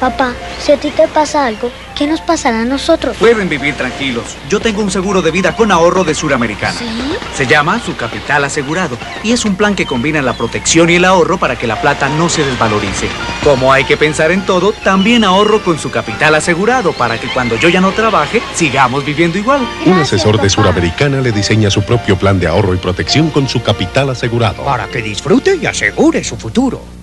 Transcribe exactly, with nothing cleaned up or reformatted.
Papá, si a ti te pasa algo, ¿qué nos pasará a nosotros? Pueden vivir tranquilos. Yo tengo un seguro de vida con ahorro de Suramericana. ¿Sí? Se llama Su Capital Asegurado y es un plan que combina la protección y el ahorro para que la plata no se desvalorice. Como hay que pensar en todo, también ahorro con Su Capital Asegurado para que cuando yo ya no trabaje, sigamos viviendo igual. Gracias, Un asesor de papá. Suramericana le diseña su propio plan de ahorro y protección con Su Capital Asegurado. Para que disfrute y asegure su futuro.